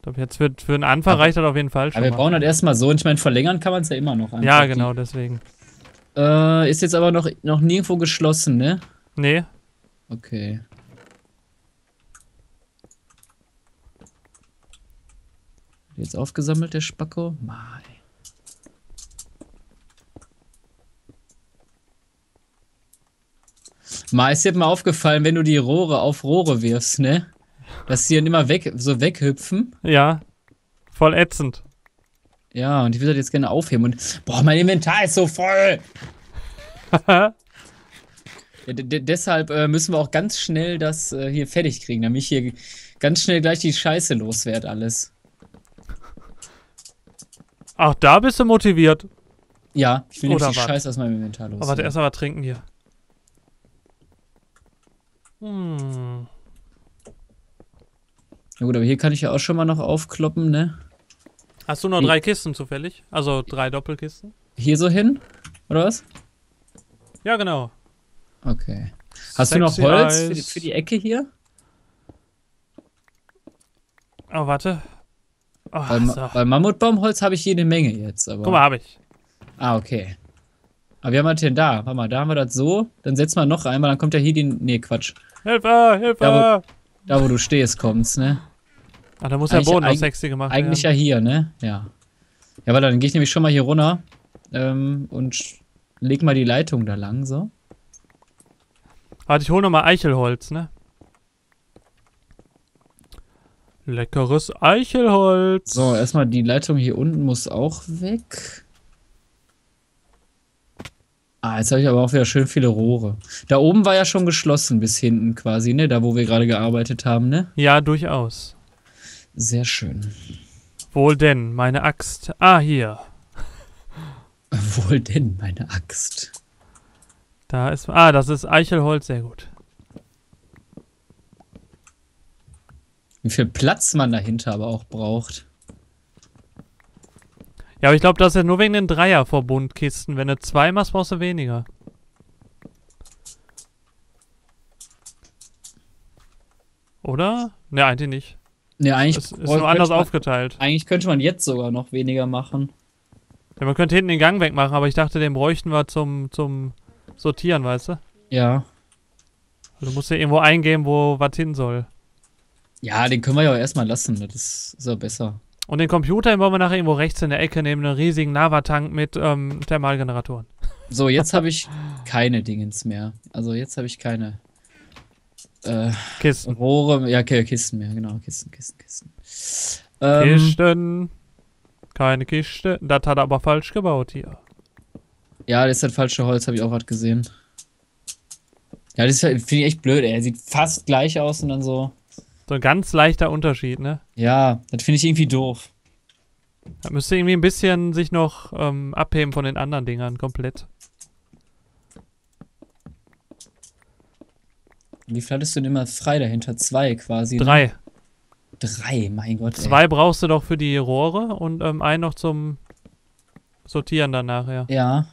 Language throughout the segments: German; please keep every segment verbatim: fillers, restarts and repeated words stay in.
glaube, jetzt für, für den Anfang reicht das auf jeden Fall schon. Aber wir mal. bauen das erstmal so und ich meine, verlängern kann man es ja immer noch. Ja, genau, die, deswegen. Äh, ist jetzt aber noch, noch nirgendwo geschlossen, ne? Nee. Okay. Jetzt aufgesammelt, der Spacko? Mai. Mal ist dir mal aufgefallen, wenn du die Rohre auf Rohre wirfst, ne? Dass die dann immer weg, so weghüpfen. Ja. Voll ätzend. Ja, und ich will das jetzt gerne aufheben. Und boah, mein Inventar ist so voll. Ja, deshalb äh, müssen wir auch ganz schnell das äh, hier fertig kriegen, damit ich hier ganz schnell gleich die Scheiße loswerde alles. Ach, da bist du motiviert. Ja, ich will Oder nämlich die wat? Scheiße aus meinem Inventar loswerden. Aber warte, erst mal was trinken hier. Hm. Na gut, aber hier kann ich ja auch schon mal noch aufkloppen, ne? Hast du noch Hier. drei Kisten zufällig? Also drei Doppelkisten? Hier so hin? Oder was? Ja, genau. Okay. Hast du noch Holz für die, für die Ecke hier? Oh, warte. Oh, Bei, so. bei Mammutbaumholz habe ich jede Menge jetzt, aber. Guck mal, habe ich. Ah, okay. Aber wir haben was denn da? Warte mal, da haben wir das so. Dann setzen wir noch einmal, dann kommt ja hier die. Nee, Quatsch. Hilfe, Hilfe! Da, wo, da, wo du stehst, kommt's, ne? Ach, da muss der Boden noch sexy gemacht werden. Eigentlich ja hier, ne? Ja. Ja, warte, dann gehe ich nämlich schon mal hier runter ähm, und leg mal die Leitung da lang, so. Warte, ich hole nochmal Eichelholz, ne? Leckeres Eichelholz. So, erstmal die Leitung hier unten muss auch weg. Ah, jetzt habe ich aber auch wieder schön viele Rohre. Da oben war ja schon geschlossen bis hinten quasi, ne? Da, wo wir gerade gearbeitet haben, ne? Ja, durchaus. Sehr schön. Wohl denn, meine Axt. Ah, hier. Wohl denn, meine Axt. Da ist... Ah, das ist Eichelholz, sehr gut. Wie viel Platz man dahinter aber auch braucht. Ja, aber ich glaube, das ist ja nur wegen den Dreierverbundkisten. Wenn du zwei machst, brauchst du weniger. Oder? Ne, eigentlich nicht. Ne, eigentlich Es ist nur anders man, aufgeteilt. Eigentlich könnte man jetzt sogar noch weniger machen. Ja, man könnte hinten den Gang wegmachen, aber ich dachte, den bräuchten wir zum, zum Sortieren, weißt du? Ja. Also du musst ja irgendwo eingeben, wo was hin soll. Ja, den können wir ja auch erstmal lassen. Das ist ja besser. Und den Computer den wollen wir nachher irgendwo rechts in der Ecke neben einem riesigen Lavatank mit ähm, Thermalgeneratoren. So, jetzt habe ich keine Dingens mehr. Also jetzt habe ich keine äh, Kisten. Rohre, ja, okay, Kisten mehr, genau. Kisten, Kisten, Kisten. Ähm, Kisten. Keine Kiste. Das hat er aber falsch gebaut hier. Ja, das ist das falsche Holz, habe ich auch gerade gesehen. Ja, das finde ich echt blöd, ey. Er sieht fast gleich aus und dann so. So ein ganz leichter Unterschied, ne? Ja, das finde ich irgendwie doof. Da müsste irgendwie ein bisschen sich noch ähm, abheben von den anderen Dingern komplett. Wie viel hattest du denn immer frei dahinter? Zwei quasi. Ne? Drei. Drei, mein Gott. Zwei ey. brauchst du doch für die Rohre und ähm, einen noch zum Sortieren dann nachher. Ja.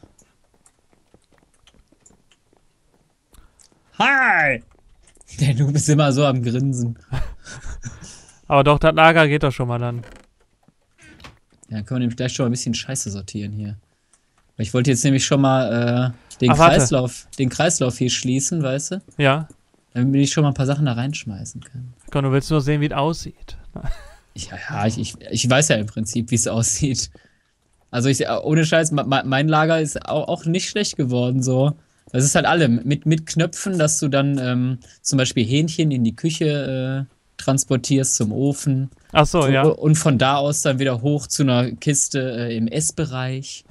Hi! Ja, du bist immer so am Grinsen. Aber doch, das Lager geht doch schon mal dann. Ja, dann können wir nämlich gleich schon mal ein bisschen Scheiße sortieren hier. Weil ich wollte jetzt nämlich schon mal äh, den, Ach, warte. Kreislauf, den Kreislauf hier schließen, weißt du? Ja. Damit ich schon mal ein paar Sachen da reinschmeißen kann. Komm, du willst nur sehen, wie es aussieht. Ja, ja, ich, ich, ich weiß ja im Prinzip, wie es aussieht. Also ich, ohne Scheiß, mein Lager ist auch, auch nicht schlecht geworden, so. Das ist halt alle mit, mit Knöpfen, dass du dann ähm, zum Beispiel Hähnchen in die Küche äh, transportierst zum Ofen. Ach so, ja. Und von da aus dann wieder hoch zu einer Kiste äh, im Essbereich.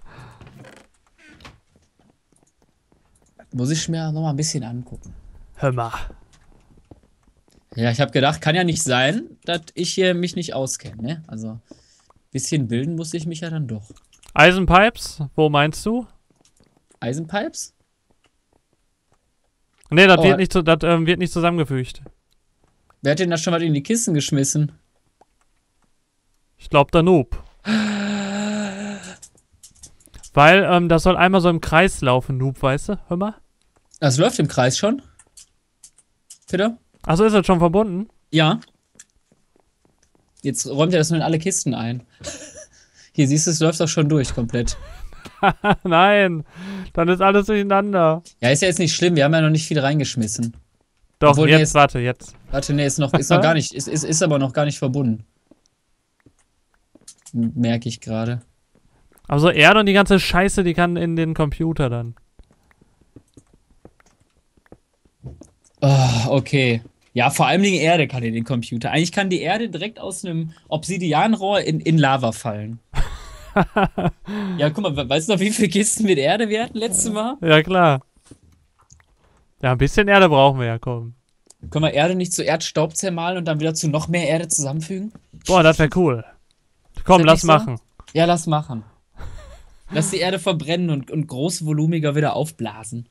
Muss ich mir noch mal ein bisschen angucken. Hör mal. Ja, ich habe gedacht, kann ja nicht sein, dass ich hier mich nicht auskenne, ne? Also, ein bisschen bilden muss ich mich ja dann doch. Eisenpipes? Wo meinst du? Eisenpipes? Nee, das Oh, wird nicht, zu- das, ähm, wird nicht zusammengefügt. Wer hat denn da schon mal in die Kisten geschmissen? Ich glaube, der Noob. Weil, ähm, das soll einmal so im Kreis laufen, Noob, weißt du? Hör mal. Das läuft im Kreis schon. Peter? Achso, ist das schon verbunden? Ja. Jetzt räumt er das nur in alle Kisten ein. Hier siehst du, es läuft auch schon durch, komplett. Nein, dann ist alles durcheinander. Ja, ist ja jetzt nicht schlimm, wir haben ja noch nicht viel reingeschmissen. Doch, Obwohl, jetzt, nee, ist, warte, jetzt. Warte, nee, ist noch, ist noch gar nicht, ist, ist, ist aber noch gar nicht verbunden. Merke ich gerade. Also Erde und die ganze Scheiße, die kann in den Computer dann. Oh, okay. Ja, vor allem die Erde kann in den Computer. Eigentlich kann die Erde direkt aus einem Obsidianrohr in, in Lava fallen. Ja, guck mal, we- weißt du noch, wie viele Kisten mit Erde wir hatten letztes Mal? Ja, klar. Ja, ein bisschen Erde brauchen wir ja, komm. Können wir Erde nicht zu Erdstaub zermahlen und dann wieder zu noch mehr Erde zusammenfügen? Boah, das wäre cool. Komm, Ist das lass nicht so? machen. Ja, lass machen. Lass die Erde verbrennen und, und großvolumiger wieder aufblasen.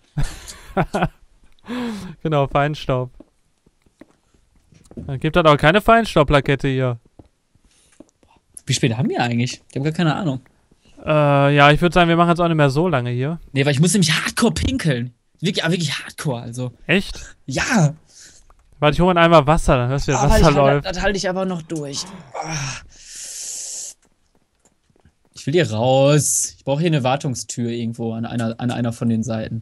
Genau, Feinstaub. Dann gibt das auch keine Feinstaubplakette hier. Wie spät haben wir eigentlich? Ich habe gar keine Ahnung. Äh, ja, ich würde sagen, wir machen jetzt auch nicht mehr so lange hier. Nee, weil ich muss nämlich hardcore pinkeln. Wirklich, aber wirklich hardcore, also. Echt? Ja! Warte, ich hole mal einmal Wasser, dann hörst du, wie das Aber Wasser ich, läuft. das, das halte ich aber noch durch. Ah. Ich will hier raus. Ich brauche hier eine Wartungstür irgendwo an einer, an einer von den Seiten.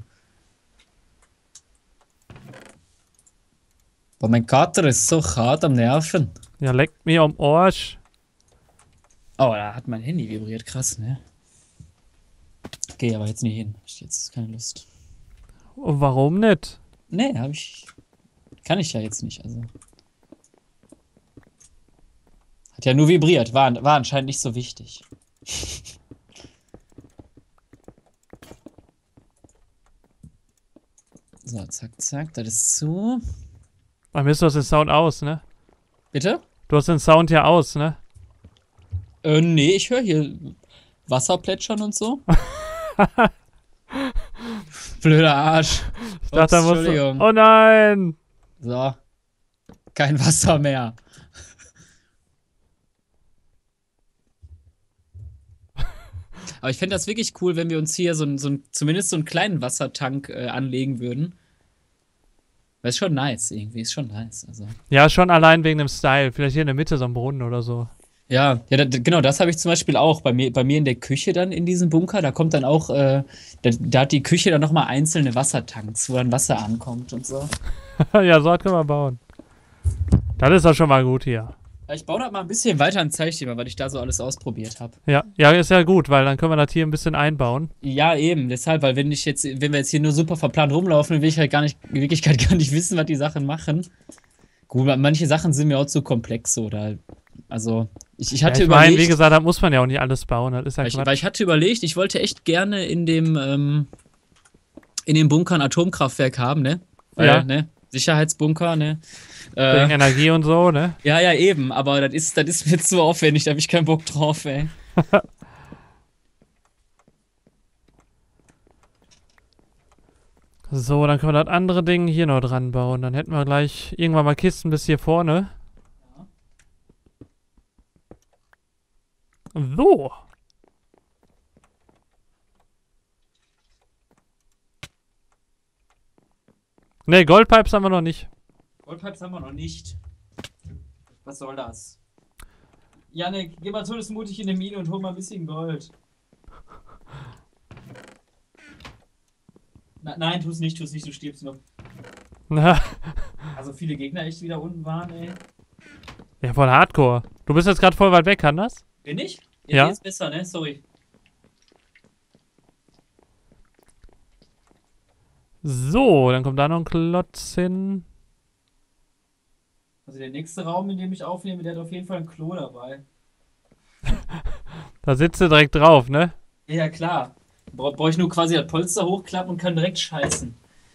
Boah, mein Kater ist so hart am Nerven. Ja, leckt mir am Arsch. Oh, da hat mein Handy vibriert. Krass, ne? Geh aber jetzt nicht hin. Ich jetzt keine Lust. Und warum nicht? Nee, hab ich. Kann ich ja jetzt nicht, also. Hat ja nur vibriert. War, war anscheinend nicht so wichtig. So, zack, zack. Das ist zu. Bei mir ist das den Sound aus, ne? Bitte? Du hast den Sound ja aus, ne? Äh, nee, ich höre hier Wasser plätschern und so. Blöder Arsch. Ich dachte, da musst du... Entschuldigung. Oh nein! So. Kein Wasser mehr. Aber ich fände das wirklich cool, wenn wir uns hier so, ein, so ein, zumindest so einen kleinen Wassertank äh, anlegen würden. Weil ist schon nice, irgendwie. Ist schon nice. Also. Ja, schon allein wegen dem Style. Vielleicht hier in der Mitte so ein Brunnen oder so. Ja, ja, da, genau, das habe ich zum Beispiel auch bei mir, bei mir in der Küche dann in diesem Bunker. Da kommt dann auch, äh, da, da hat die Küche dann nochmal einzelne Wassertanks, wo dann Wasser ankommt und so. Ja, so können wir bauen. Das ist doch schon mal gut hier. Ja, ich baue das mal ein bisschen weiter und zeige dir mal, was ich da so alles ausprobiert habe. Ja, ja, ist ja gut, weil dann können wir das hier ein bisschen einbauen. Ja, eben, deshalb, weil wenn ich jetzt, wenn wir jetzt hier nur super verplant rumlaufen, dann will ich halt gar nicht, in Wirklichkeit gar nicht wissen, was die Sachen machen. Gut, manche Sachen sind mir auch zu komplex so, oder, also, ich, ich hatte Ja, ich meine, überlegt, wie gesagt, da muss man ja auch nicht alles bauen. Das ist ja weil ich, Quatsch. weil ich hatte überlegt, ich wollte echt gerne in dem, ähm, in dem Bunker ein Atomkraftwerk haben, ne? Weil, Ja. ne? Sicherheitsbunker, ne? Wegen Äh, Energie und so, ne? ja, ja, eben, aber das ist, das ist mir zu aufwendig, da habe ich keinen Bock drauf, ey. So, dann können wir das andere Ding hier noch dran bauen. Dann hätten wir gleich irgendwann mal Kisten bis hier vorne. So. Ne, Goldpipes haben wir noch nicht. Goldpipes haben wir noch nicht. Was soll das? Janik, geh mal todesmutig in die Mine und hol mal ein bisschen Gold. Na, nein, tu's nicht, tu's nicht, du stirbst noch. Na, Also viele Gegner echt wieder unten waren, ey. ja, voll Hardcore. Du bist jetzt gerade voll weit weg, kann das? Bin ich? Ja. Nee, ist besser, ne? Sorry. So, dann kommt da noch ein Klotz hin. Also der nächste Raum, in dem ich aufnehme, der hat auf jeden Fall ein Klo dabei. Da sitzt du direkt drauf, ne? Ja, ja, klar. Bra brauche ich nur quasi das Polster hochklappen und kann direkt scheißen.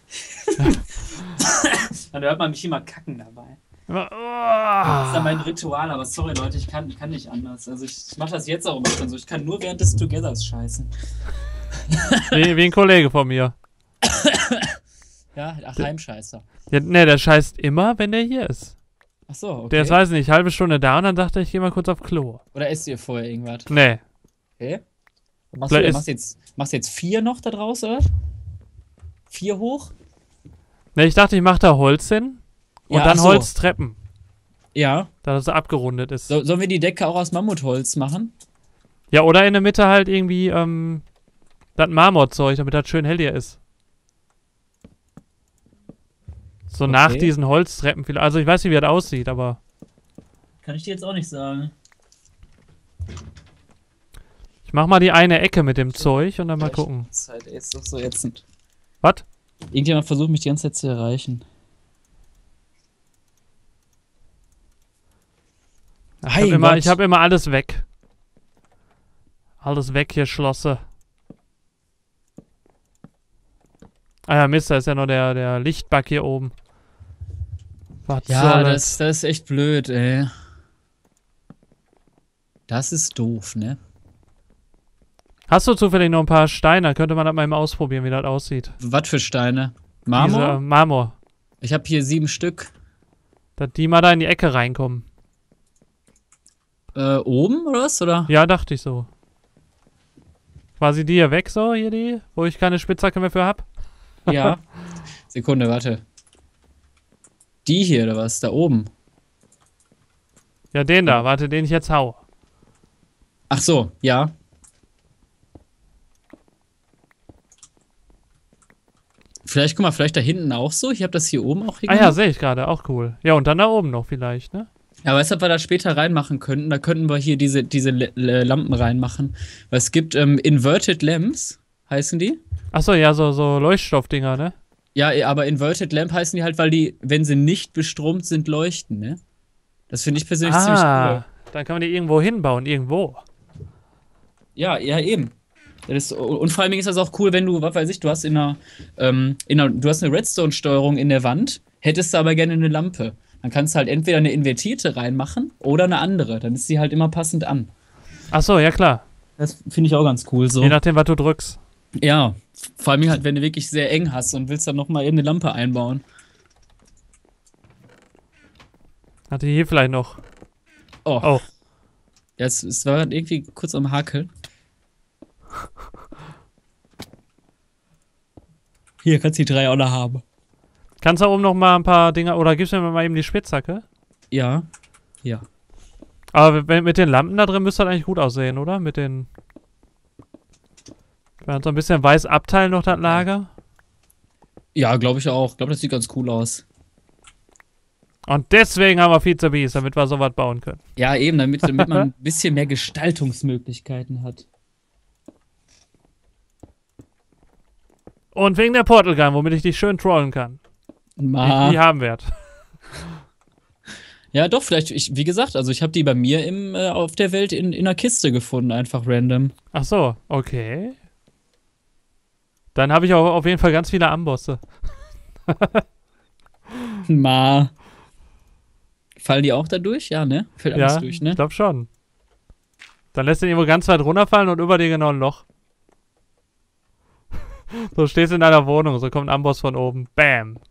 Dann hört man mich immer kacken dabei. Das ist dann mein Ritual, aber sorry Leute, ich kann, kann nicht anders. Also ich, ich mache das jetzt auch immer schon so. Ich kann nur während des Togethers scheißen. Wie, wie ein Kollege von mir. Ja, ach, Heimscheißer. Ja, ne, der scheißt immer, wenn der hier ist. Ach so, okay. Der ist, weiß nicht, halbe Stunde da und dann sagt er, ich gehe mal kurz auf Klo. Oder esst ihr vorher irgendwas? Nee. Okay. Machst Vielleicht du ist- machst jetzt, machst du jetzt vier noch da draus, oder? Vier hoch? Ne, ich dachte, ich mache da Holz hin und Ja, dann ach so. Holztreppen. Ja. dass es so abgerundet ist. So, sollen wir die Decke auch aus Mammutholz machen? Ja, oder in der Mitte halt irgendwie, ähm, das Marmorzeug, damit das schön hell hier ist. So Okay. nach diesen Holztreppen vielleicht. Also ich weiß nicht, wie das aussieht, aber... Kann ich dir jetzt auch nicht sagen. Ich mach mal die eine Ecke mit dem Zeug und dann mal gucken. Zeit, ey, ist doch so ätzend. Was? Irgendjemand versucht mich die ganze Zeit zu erreichen. Ich Hey, habe immer, Gott. ich hab immer alles weg. Alles weg hier, Schlosse. Ah ja, Mist, da ist ja noch der, der Lichtbug hier oben. Was Ja, soll das, das ist echt blöd, ey. Das ist doof, ne? Hast du zufällig noch ein paar Steine? Dann könnte man das mal eben ausprobieren, wie das aussieht. Was für Steine? Marmor? Diese, äh, Marmor. Ich habe hier sieben Stück. Dass die mal da in die Ecke reinkommen. Äh, oben oder was? Oder? Ja, dachte ich so. Quasi die hier weg, so, hier die, wo ich keine Spitzhacke mehr für hab. Ja. Sekunde, warte. Die hier oder was? Da oben. Ja, den da, warte, den ich jetzt hau. Ach so, ja. Vielleicht, guck mal, vielleicht da hinten auch so. Ich habe das hier oben auch hier Ah ja, gemacht. sehe ich gerade, auch cool. Ja, und dann da oben noch vielleicht, ne? Ja, weißt du, ob wir da später reinmachen könnten? Da könnten wir hier diese, diese Le- Le- Lampen reinmachen. Weil es gibt ähm, Inverted Lamps, heißen die. Achso, ja, so, so Leuchtstoffdinger, ne? Ja, eh, aber Inverted Lamp heißen die halt, weil die, wenn sie nicht bestromt sind, leuchten, ne? Das finde ich persönlich ziemlich Ah, cool. dann kann man die irgendwo hinbauen, irgendwo. Ja, ja, eben. Das ist, und vor allem ist das auch cool, wenn du, was weiß ich, du hast in einer, ähm, in einer du hast eine Redstone-Steuerung in der Wand, hättest du aber gerne eine Lampe. Dann kannst du halt entweder eine invertierte reinmachen oder eine andere. Dann ist sie halt immer passend an. Achso, ja klar. Das finde ich auch ganz cool so. Je nachdem, was du drückst. Ja, vor allem halt, wenn du wirklich sehr eng hast und willst dann nochmal eben eine Lampe einbauen. Hatte hier vielleicht noch. Oh. Oh. Ja, es, es war irgendwie kurz am Hakeln. Hier, kannst du die drei auch noch haben. Kannst du da oben noch mal ein paar Dinger, oder gibst du mir mal eben die Spitzhacke? Ja. Ja. Aber wenn, mit den Lampen da drin müsste das eigentlich gut aussehen, oder? Mit den... Wenn man so ein bisschen weiß abteilen noch das Lager. Ja, glaube ich auch. Ich glaube, das sieht ganz cool aus. Und deswegen haben wir Vize-Bees, damit wir sowas bauen können. Ja, eben, damit, damit man ein bisschen mehr Gestaltungsmöglichkeiten hat. Und wegen der Portal Gun, womit ich dich schön trollen kann. Ma. Die, die haben Wert. Ja, doch, vielleicht, ich, wie gesagt, also ich habe die bei mir im, äh, auf der Welt in, in einer Kiste gefunden, einfach random. Ach so, okay. Dann habe ich auch auf jeden Fall ganz viele Ambosse. Ma. Fallen die auch da durch? Ja, ne? Fällt alles Ja, durch, ich ne? glaube schon. Dann lässt du ihn irgendwo ganz weit runterfallen und über dir genau ein Loch. So stehst du in deiner Wohnung, so kommt ein Amboss von oben. Bam.